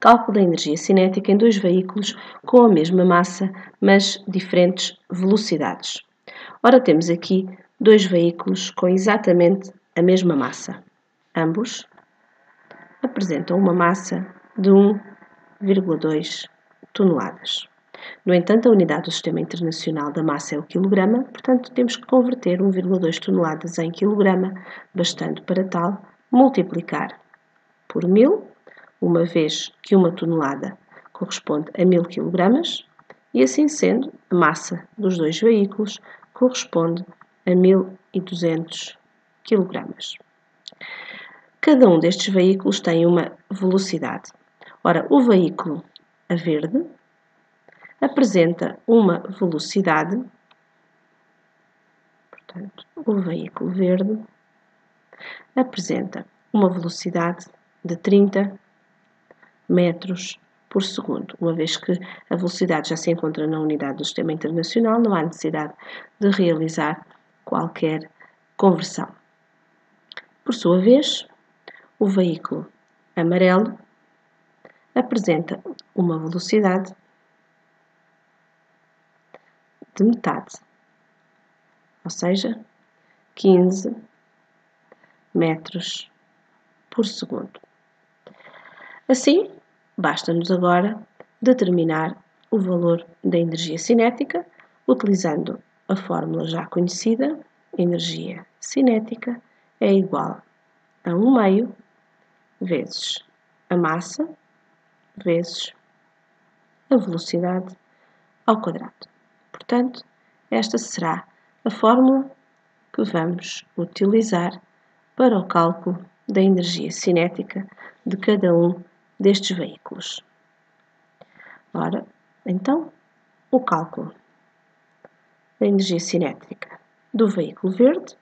Cálculo da energia cinética em dois veículos com a mesma massa, mas diferentes velocidades. Ora, temos aqui dois veículos com exatamente a mesma massa. Ambos apresentam uma massa de 1,2 toneladas. No entanto, a unidade do Sistema Internacional da Massa é o quilograma, portanto, temos que converter 1,2 toneladas em quilograma, bastando para tal multiplicar por 1000, uma vez que uma tonelada corresponde a 1000 kg, e assim sendo, a massa dos dois veículos corresponde a 1200 kg. Cada um destes veículos tem uma velocidade. Ora, o veículo a verde apresenta uma velocidade, portanto, o veículo verde apresenta uma velocidade de 30 metros por segundo. Uma vez que a velocidade já se encontra na unidade do Sistema Internacional, não há necessidade de realizar qualquer conversão. Por sua vez, o veículo amarelo apresenta uma velocidade de metade, ou seja, 15 metros por segundo. Assim, basta-nos agora determinar o valor da energia cinética, utilizando a fórmula já conhecida: energia cinética é igual a 1/2 vezes a massa vezes a velocidade ao quadrado. Portanto, esta será a fórmula que vamos utilizar para o cálculo da energia cinética de cada um destes veículos. Ora, então, o cálculo da energia cinética do veículo verde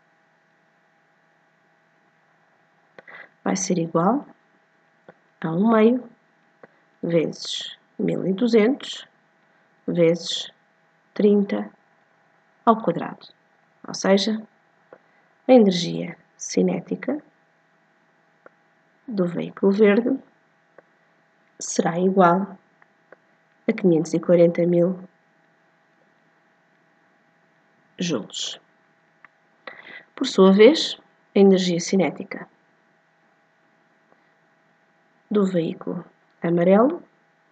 vai ser igual a 1/2 vezes 1200 vezes 30 ao quadrado. Ou seja, a energia cinética do veículo verde será igual a 540.000 joules. Por sua vez, a energia cinética do veículo amarelo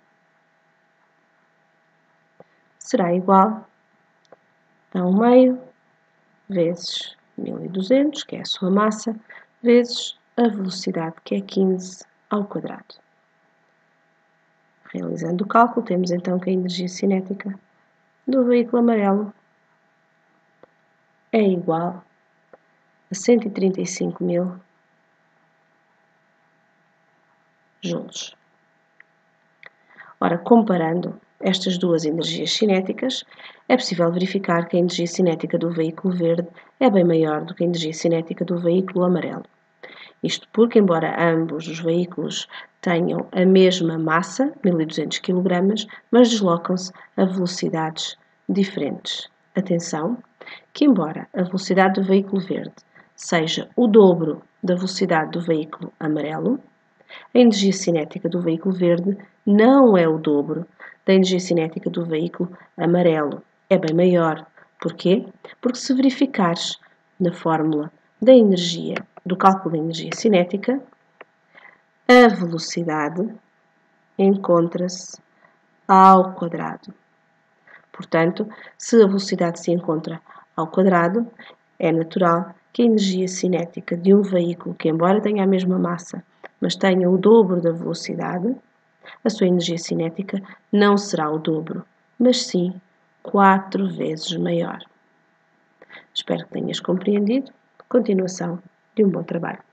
será igual a 1/2 vezes 1200, que é a sua massa, vezes a velocidade, que é 15 ao quadrado. Realizando o cálculo, temos então que a energia cinética do veículo amarelo é igual a 135.000 joules. Ora, comparando estas duas energias cinéticas, é possível verificar que a energia cinética do veículo verde é bem maior do que a energia cinética do veículo amarelo. Isto porque, embora ambos os veículos tenham a mesma massa, 1200 kg, mas deslocam-se a velocidades diferentes. Atenção, que embora a velocidade do veículo verde seja o dobro da velocidade do veículo amarelo, a energia cinética do veículo verde não é o dobro da energia cinética do veículo amarelo. É bem maior. Porquê? Porque se verificares na fórmula da energia, do cálculo da energia cinética, a velocidade encontra-se ao quadrado. Portanto, se a velocidade se encontra ao quadrado, é natural que a energia cinética de um veículo que, embora tenha a mesma massa, mas tenha o dobro da velocidade, a sua energia cinética não será o dobro, mas sim 4 vezes maior. Espero que tenhas compreendido. Continuação de um bom trabalho.